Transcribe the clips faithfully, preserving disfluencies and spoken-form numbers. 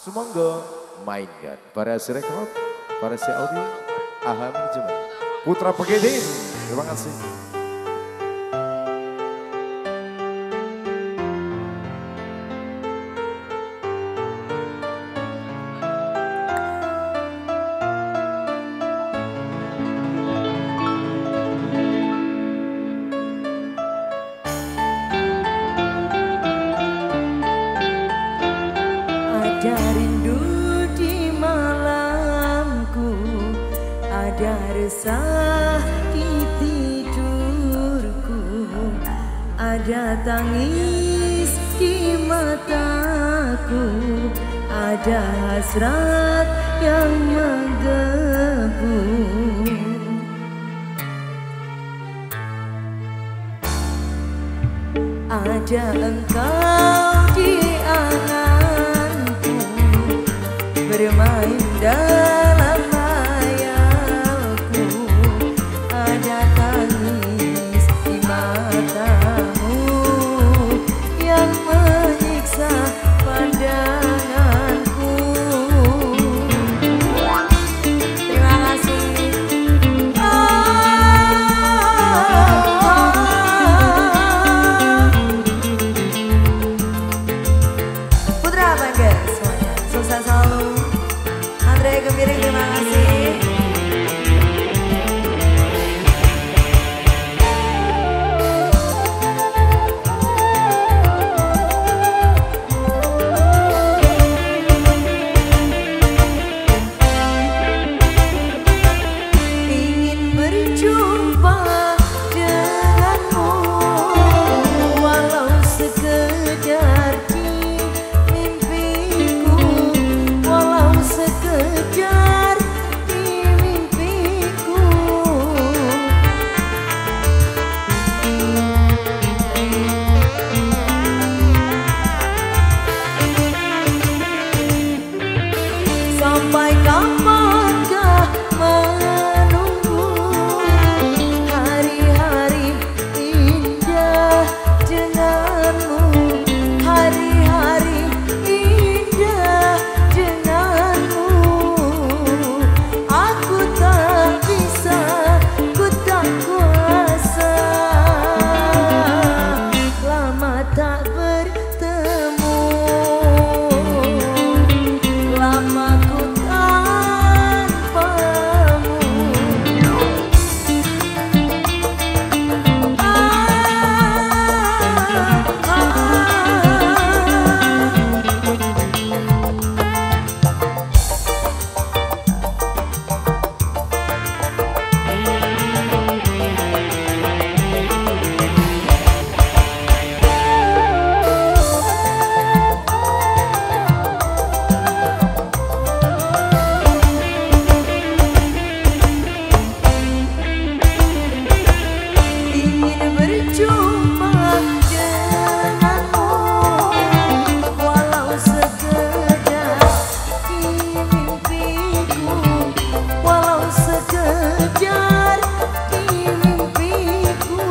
Sumangga mainkan variasi rekod, variasi audio, Aha Manajemen, Putra Pegedin. Terima kasih. Ada rindu di malamku, ada resah di tidurku, ada tangis di mataku, ada hasrat yang menggebu. Ada engkau di anganku, bermain dalam hayalku, ada tangis di matamu yang menyiksa pandanganku. Terima kasih. Putra Bangga semuanya, sukses selalu. Andre Gemiring, terima kasih. Ingin berjumpa denganmu, walau sekedar di mimpiku, walau sekedar di mimpiku. Sampai kapankah menunggu hari-hari indah denganmu, hari-hari indah denganmu. Aku tak bisa, ku tak kuasa, lama tak bertemu, lama ku tanpamu. Ah, ah, ah. Ingin berjumpa denganmu, walau sekedar di mimpiku, walau sekedar di mimpiku.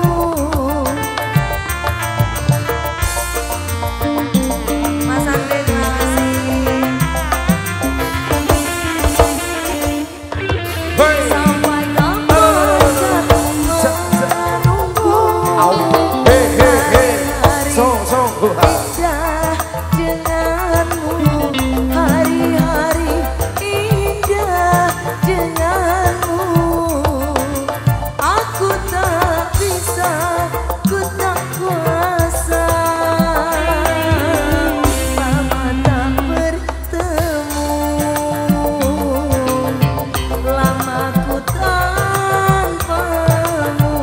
Mas Andre, terima kasih. Sampai kapankah menunggu Hei hei hei, hari-hari song song. indah denganmu, hari-hari indah denganmu. Aku tak bisa, ku tak kuasa, lama tak bertemu, lama ku tanpamu.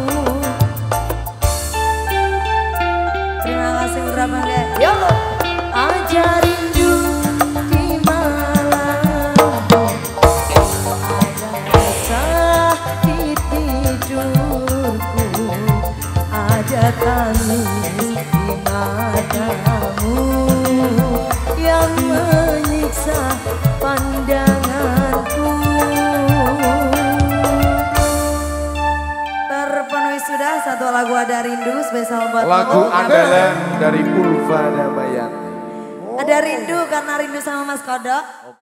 Terima kasih Putra Bangga. Yo, aja rindu di malamku, ada resah di tidurku, ada tangis di matamu yang menyiksa pandanganku. Terpenuhi sudah satu lagu Ada Rindu spesial buat Lagu kamu. andalan dari Ulfa Damayanti. Ada rindu karena rindu sama Mas Kodok.